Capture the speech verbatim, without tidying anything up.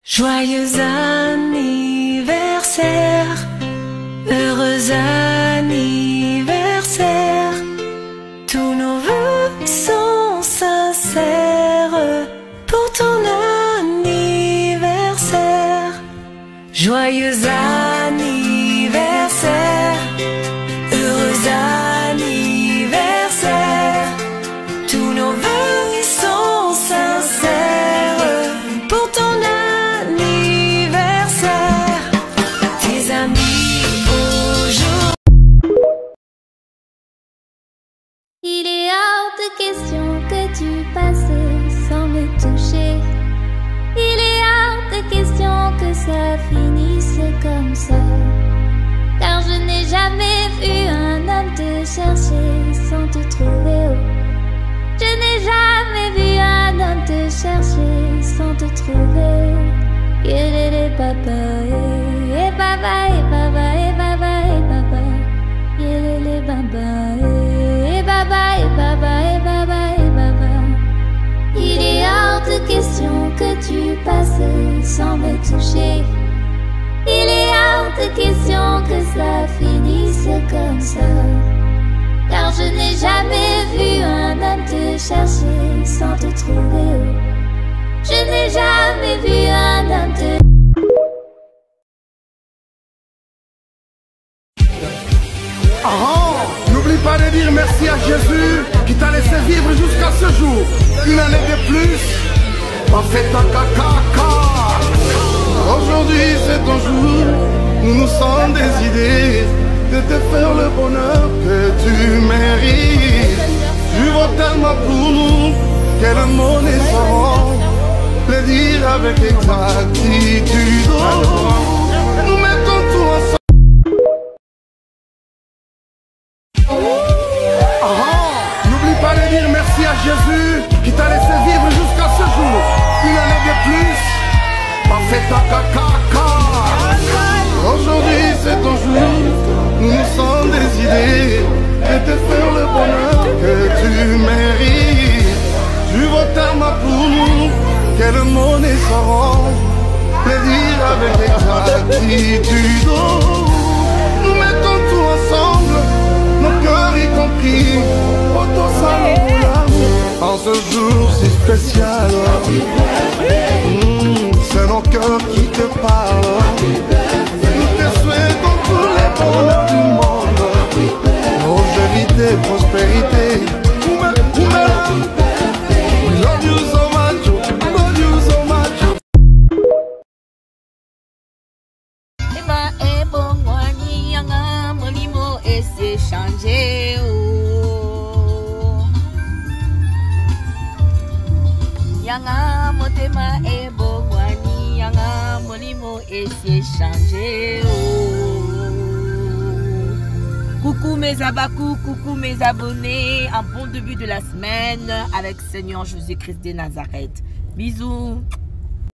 Joyeux anniversaire, heureux anniversaire, tous nos vœux sont sincères pour ton anniversaire. Joyeux anniversaire, heureux anniversaire, tous nos vœux sont sincères pour ton anniversaire. Tes amis aujourd'hui. Il est hors de question que tu passes sans me toucher. Il est hors de question que ça finisse comme ça, car je n'ai jamais vu un homme te chercher sans te trouver. Je n'ai jamais vu un homme te chercher sans te trouver. Yelele papa, eh baba, eh baba, eh baba, eh baba. Yelele baba, eh baba, eh baba, eh baba, eh baba. Il est hors de question que tu passes sans me toucher. Il est hors de question que ça finisse comme ça, car je n'ai jamais vu un homme te chercher sans te trouver. Je n'ai jamais vu un homme te... Ah, n'oublie pas de dire merci à Jésus qui t'a laissé vivre jusqu'à ce jour. Une année de plus, pas fait ta caca. Aujourd'hui c'est ton jour, nous nous sommes décidés de te faire le bonheur que tu mérites. Tu vaux tellement pour nous, quel mot n'est sans le dire avec exactitude. Nous mettons tout ensemble. N'oublie pas de dire merci à Jésus qui t'a laissé vivre jusqu'à ce jour. Une année de plus, pas fait ta caca. Aujourd'hui c'est ton jour, nous nous sommes décidés de te faire le bonheur que tu mérites. Tu vaux tellement pour nous, quel mot n'est sans le dire avec exactitude. Nous mettons tout ensemble, nos cœurs y compris, auto salon pour l'amour. En ce jour si spécial, mmh, c'est nos cœurs qui te parlent. Nous te souhaitons tous les bonheurs du monde, longévité, prospérité. We love you so much, love you so much. Eba ebo mwani yanga molimo ese changé o. Yanga motema ebo mwani yanga molimo ese changé o. Coucou mes abacous, coucou mes abonnés, un bon début de la semaine avec Seigneur Jésus-Christ de Nazareth. Bisous.